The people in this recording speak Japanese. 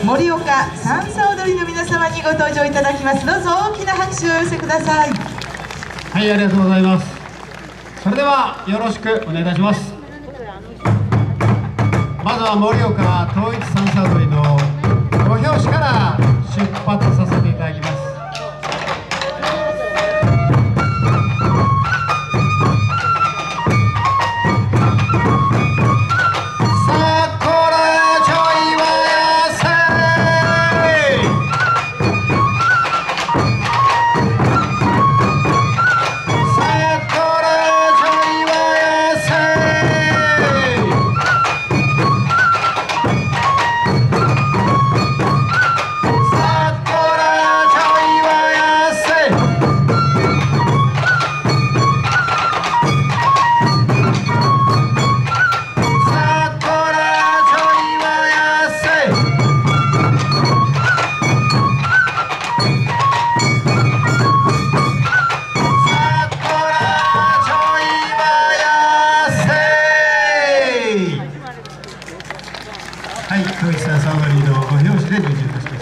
盛岡三叉踊りの皆様にご登場いただきます。どうぞ大きな拍手をお寄せください。 はい、ありがとうございます。それではよろしくお願いいたします。まずは盛岡統一三叉踊りのご表紙から出発させていただきます。はい、統一三叉踊りのご表紙で入場いたします。